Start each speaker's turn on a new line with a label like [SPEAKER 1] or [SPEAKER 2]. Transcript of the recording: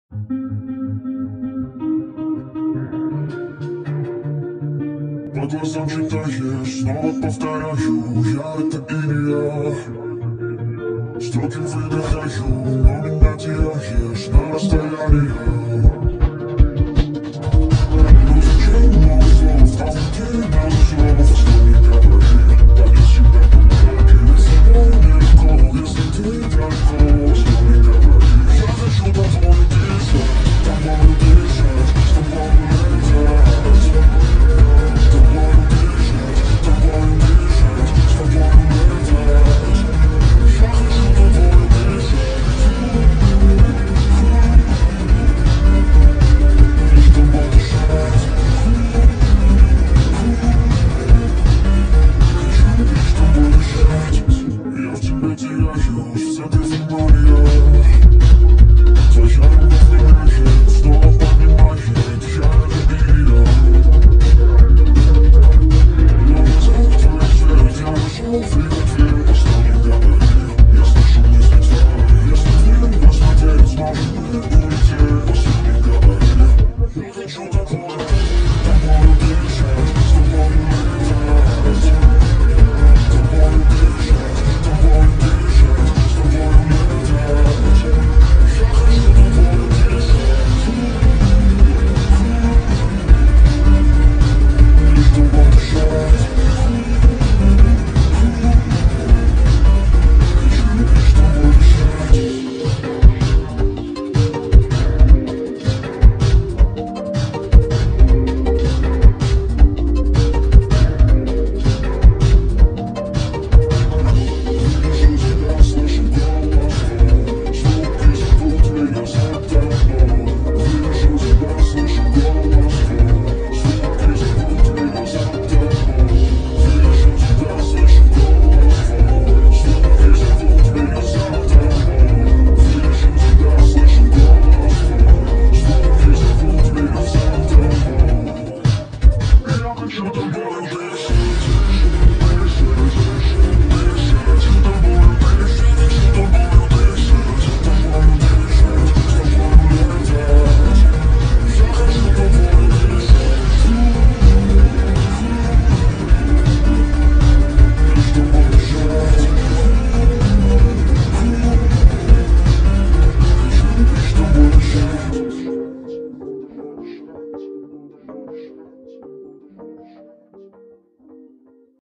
[SPEAKER 1] По глазам читаешь, снова повторяю, я это и не я. Строки выдыхаю, но меня теряешь на расстоянии. Ну зачем много слов, там где надо слов, что не говори. Да без тебя помоги, если нелегко, если ты далеко, что не говори. Я хочу тобой дышать, тобой дышать, с тобой летать. Если ты не посмотреть, сможешь быть улететь.